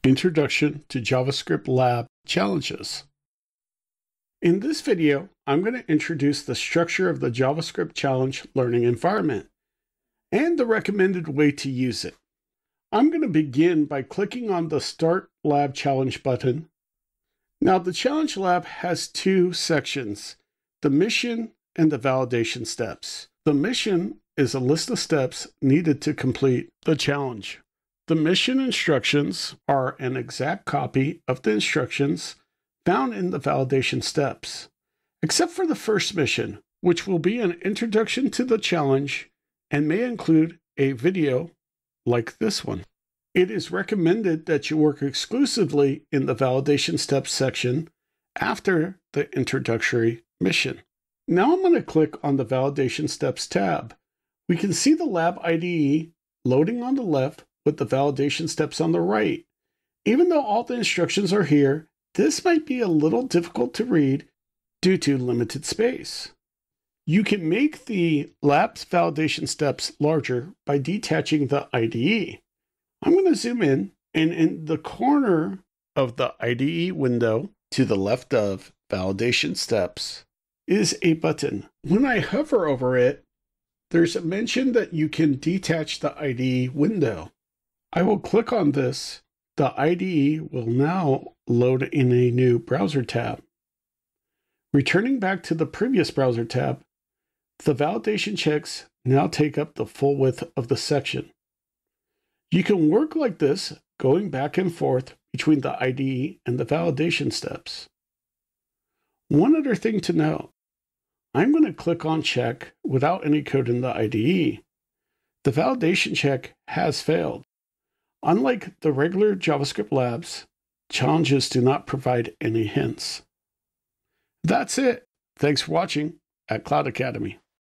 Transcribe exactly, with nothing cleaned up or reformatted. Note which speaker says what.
Speaker 1: Introduction to JavaScript Lab Challenges. In this video, I'm going to introduce the structure of the JavaScript Challenge learning environment and the recommended way to use it. I'm going to begin by clicking on the Start Lab Challenge button. Now, the Challenge Lab has two sections, the mission and the validation steps. The mission is a list of steps needed to complete the challenge. The mission instructions are an exact copy of the instructions found in the validation steps, except for the first mission, which will be an introduction to the challenge and may include a video like this one. It is recommended that you work exclusively in the validation steps section after the introductory mission. Now I'm going to click on the validation steps tab. We can see the lab I D E loading on the left with the validation steps on the right. Even though all the instructions are here, this might be a little difficult to read due to limited space. You can make the lab's validation steps larger by detaching the I D E. I'm going to zoom in, and in the corner of the I D E window to the left of validation steps is a button. When I hover over it, there's a mention that you can detach the I D E window. I will click on this. The I D E will now load in a new browser tab. Returning back to the previous browser tab, the validation checks now take up the full width of the section. You can work like this, going back and forth between the I D E and the validation steps. One other thing to note, I'm going to click on check without any code in the I D E. The validation check has failed. Unlike the regular JavaScript labs, challenges do not provide any hints. That's it. Thanks for watching at Cloud Academy.